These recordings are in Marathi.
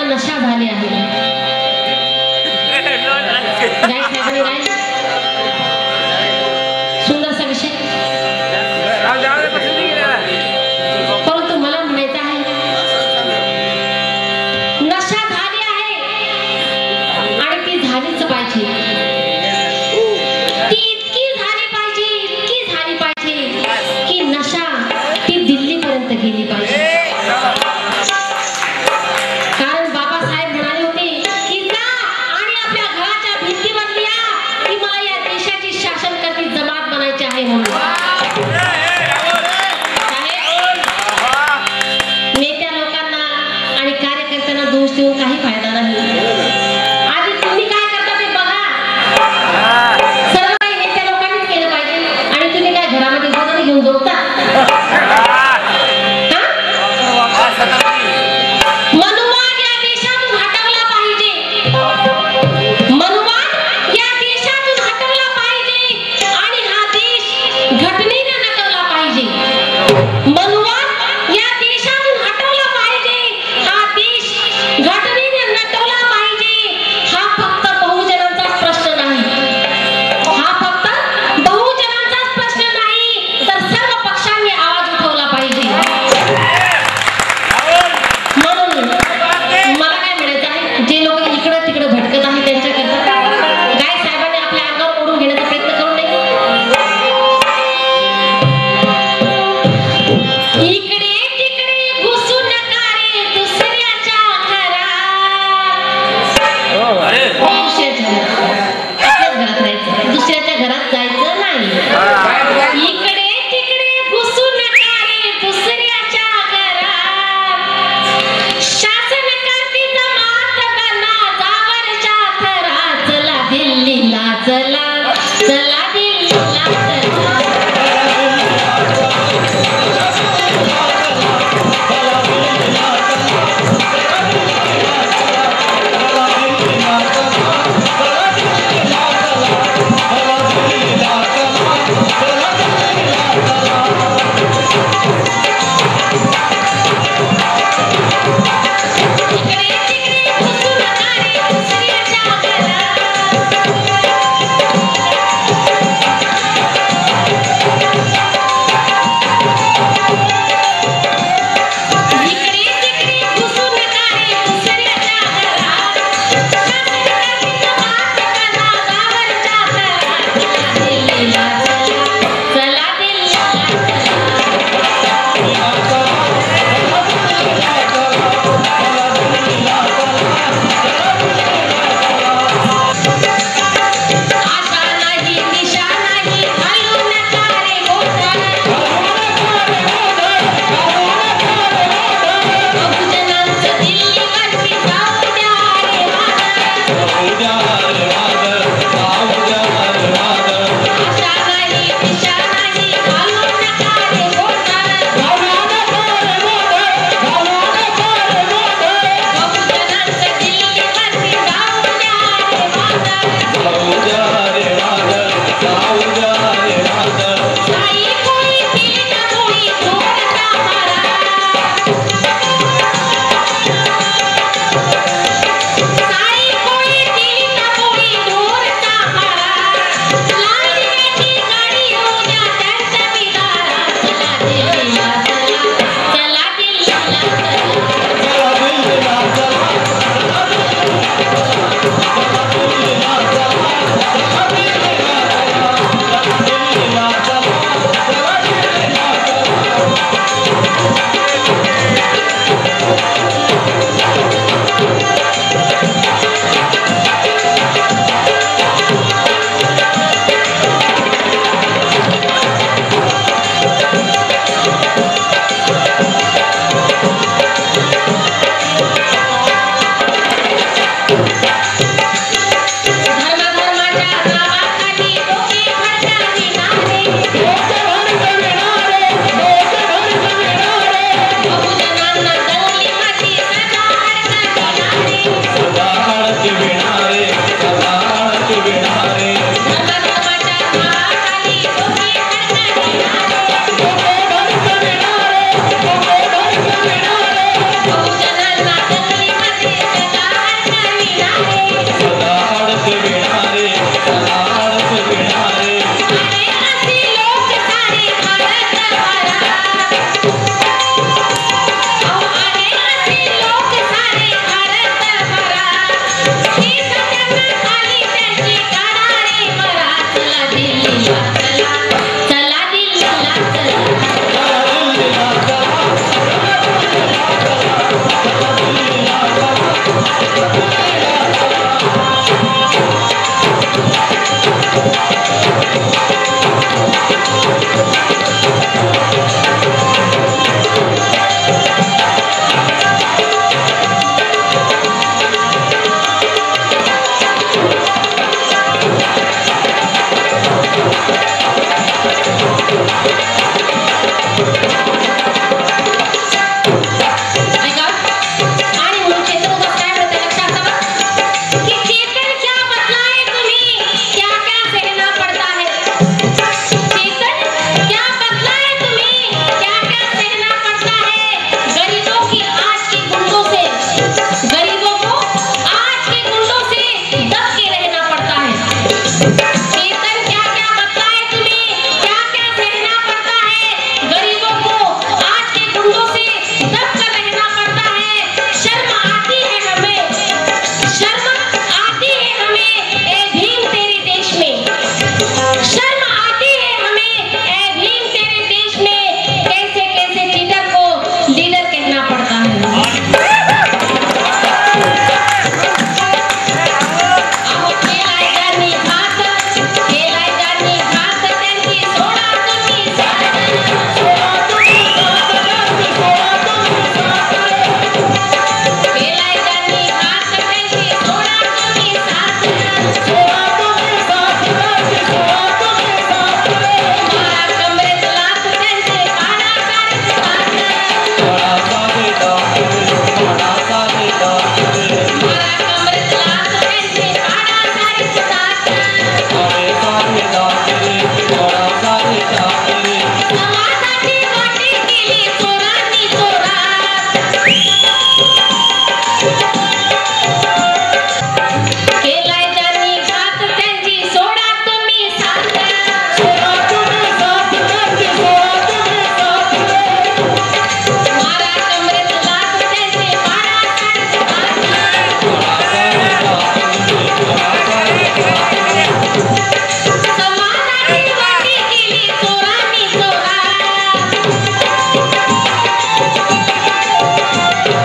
नशा झाली आहे. सुंदरसा विषय, परंतु मला म्हणायचं आहे नशा झाली आहे आणि ती झालीच पाहिजे. ती इतकी झाली पाहिजे की नशा ती दिल्लीपर्यंत गेली पाहिजे. कारण बाबासाहेब म्हणाले होते की जा आणि आपल्या घराच्या भिंतीवर लिहा की मला या देशाची शासनकर्ती जमात बनायची आहे म्हणून. नेत्या लोकांना आणि कार्यकर्त्यांना दोष देऊन काही फायदा नाही. आधी तुम्ही काय करता ते बघा. सर्व काही नेत्या लोकांनीच केलं पाहिजे आणि तुम्ही काय घरामध्ये बदल घेऊन झोपता. मनुवाद या देशातून हटवला पाहिजे. मनुवाद या देशातून हटवला पाहिजे आणि हा देश घटनेने नटवला पाहिजे. मनुवाद या देशातून हटवला पाहिजे. हा देश घटनेने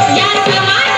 या समाज